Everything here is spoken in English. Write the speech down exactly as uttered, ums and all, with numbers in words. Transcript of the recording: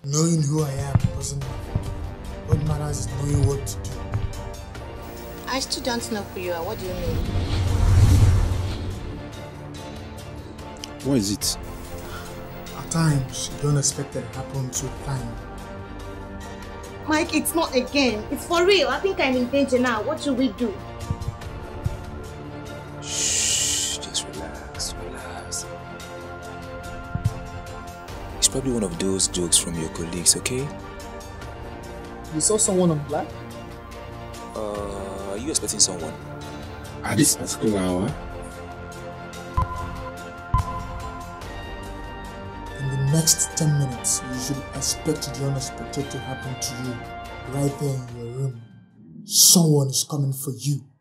Knowing who I am doesn't matter. What matters is knowing what to do. I still don't know who you are. What do you mean? What is it? At times, the unexpected happens with time. Mike, it's not again. It's for real. I think I'm in danger now. What should we do? Shh, just relax, relax. It's probably one of those jokes from your colleagues, okay? You saw someone on black? Uh, are you expecting someone? At this particular hour? In the next ten minutes, you should expect the unexpected to happen to you. Right there in your room. Someone is coming for you.